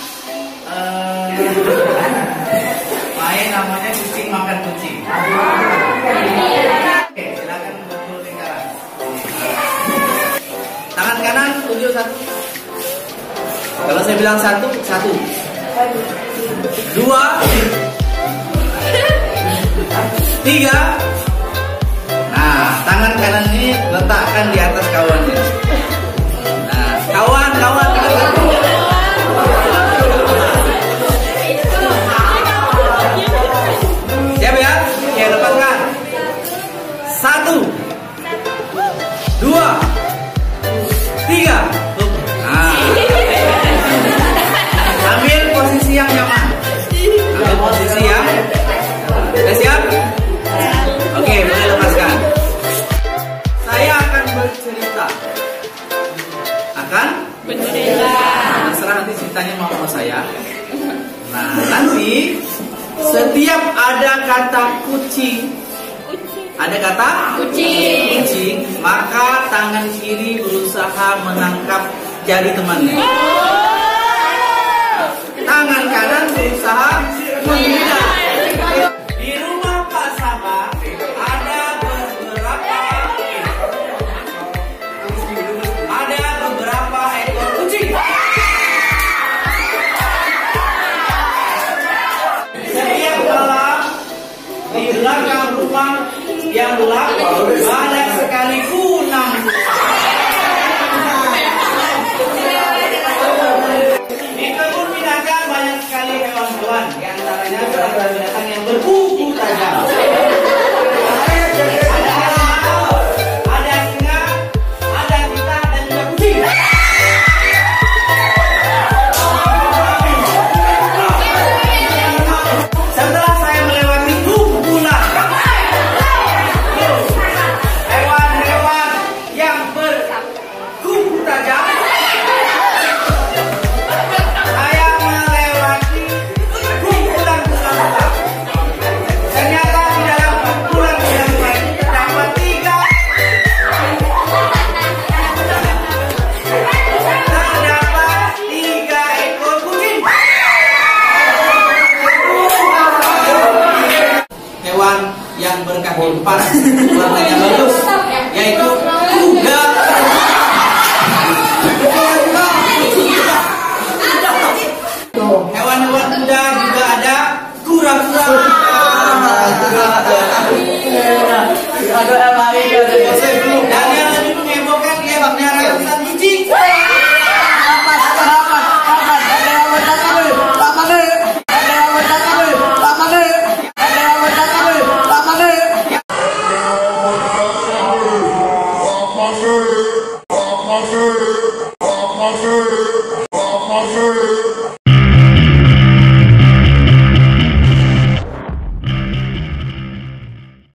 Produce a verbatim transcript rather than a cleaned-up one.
uh, main namanya kucing makan kucing. Oke, silakan betul lingkaran. Tangan kanan tunjuk satu. Kalau saya bilang satu, satu. Dua. Tiga. Nah, tangan kanan ini letakkan di atas kawannya. Nah, kawan, kawan. Siap ya? Oke, lepaskan. Satu. Dua. Tiga. Nah. Ambil posisi yang nyaman. Ambil posisi yang. Sudah siap? Oke, boleh lepaskan. Saya akan bercerita. Akan bercerita. Terserah nanti ceritanya mau sama saya. Nah, nanti setiap ada kata kucing, ada kata kucing, kucing, maka tangan kiri berusaha menangkap jari temannya. Tangan kanan berusaha menghindar. Di rumah Pak Sabah ada beberapa ada beberapa ekor kucing. Setiap malam di belakang rumah yang gelap banyak sekali kunang. Di kebun binatang banyak sekali hewan-hewan, di antaranya adalah binatang yang berkuku tajam. Ada harimau, ada singa, ada kita dan juga kucing. Setelah saya melewati kumpulan hewan-hewan yang berkuku tajam, saya melewati kumpulan ular. Ternyata di dalam kumpulan ular itu terdapat tiga terdapat tiga ekor kucing. Hewan yang berkaki empat warnanya bagus, yaitu kuda. Hewan-hewan kuda juga ada kura-kura. Dan yang lebih menghebohkan dia baknya ratusan kucing. Apa sih? Apa sih? Apa sih?